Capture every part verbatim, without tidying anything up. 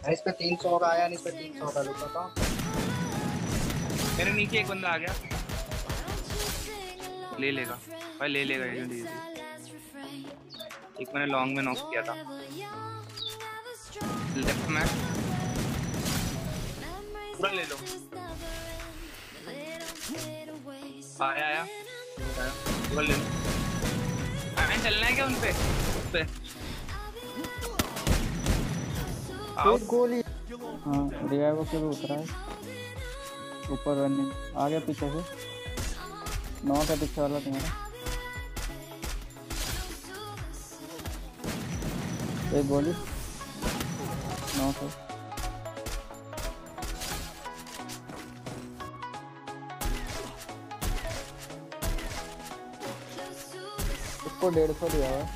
इस पे तीन सौ का आया नहीं, इस पे तीन सौ का लुका था। मेरे नीचे एक बंदा आ गया, ले लेगा भाई, ले लेगा एजेंट इजी। एक मैंने लॉन्ग में नॉक किया था, लेफ्ट में पूरा ले लो। आया आया पूरा ले लो। हमें चलना है क्या उन पे? उस पे एक गोली। हाँ रिवाइव से भी उतरा है ऊपर रनिंग आ गया पीछे से। नौ का पीछे वाला तुम्हारा। एक गोली नौ का। उसको डेढ़ सौ दिया है।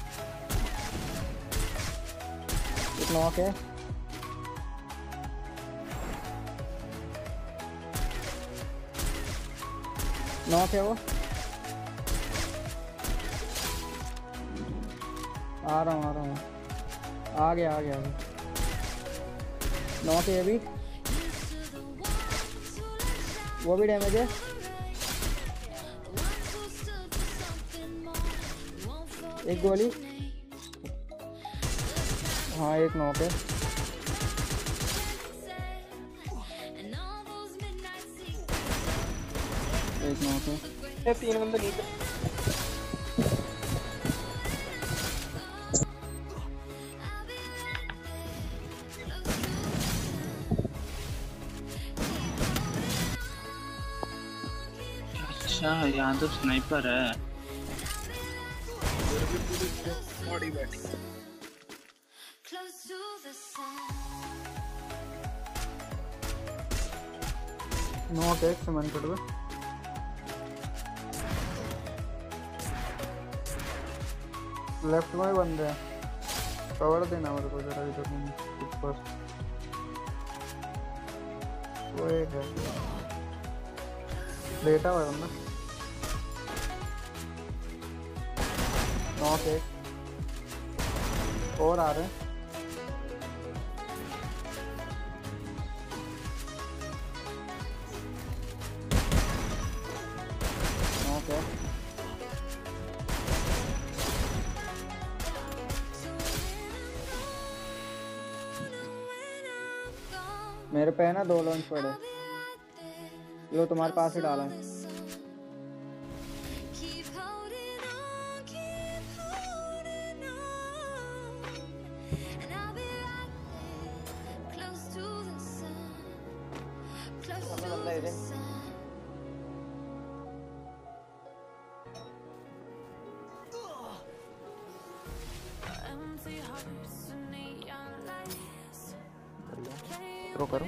एक नौ के नौ के वो आ रहा हूँ आ रहा हूँ आ गया आ गया नौ के अभी वो भी डैमेज है। एक गोली। हाँ एक नौ पे एक नौ पे तीन बंदे नीचे। अच्छा यहाँ तो स्नाइपर है। नौ के मन पड़ गया। लेफ्ट में बंदे हैं, कवर देना मेरे को जरा इधर ऊपर। वो एक है लेटा हुआ बंदा। नौ के और आ रहे हैं। नौ के मेरे पे है ना दो लॉन्च पड़े। लो तुम्हारे पास ही डाला है। थ्रो करो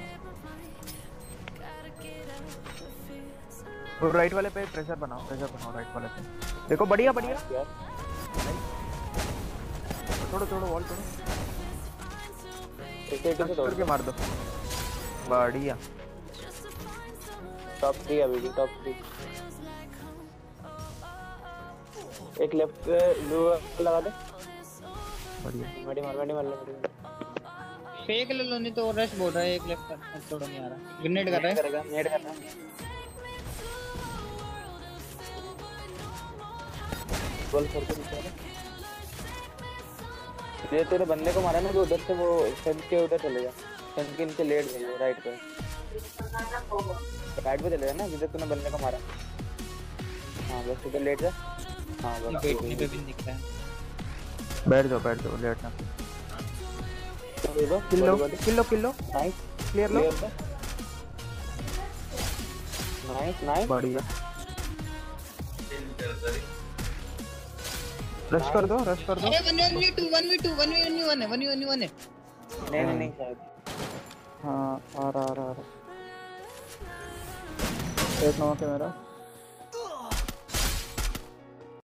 तो राइट वाले पे प्रेशर बनाओ, प्रेशर बनाओ राइट वाले पे। देखो बढ़िया बढ़िया छोड़ो छोड़ो वॉल छोड़ो, एक एक से तोड़ के मार दो। बढ़िया टॉप थ्री अभी भी टॉप थ्री। एक लेफ्ट ब्लू लगा दे। बढ़िया मडी मार मडी मार ले। फेक ले लो नहीं तो रश बोल रहा है। एक लेफ्ट पर छोड़ो नहीं आ रहा। ग्रेनेड कर रहा है। करेगा नेड करना। गोल फोड़ के नीचे ये तेरे बंदे को मारा ना जो उधर से वो सेंट के उधर चले जा। सेंट के नीचे लेट गए राइट पे। राइट पे चले जा ना जिधर तूने बंदे को मारा। हाँ बस उधर लेट जा। हाँ बस बैठने पे भी दिख रहा है। बैठ जाओ बैठ जाओ लेटना। Kilo kilo kilo kilo nice clear लो। नाइस नाइस बढ़िया रश कर दो रश कर दो। अरे one one two one v two one v one है वन वी वन है। नहीं नहीं नहीं शायद। हाँ आ रहा आ रहा आ रहा। एक नौ के मेरा।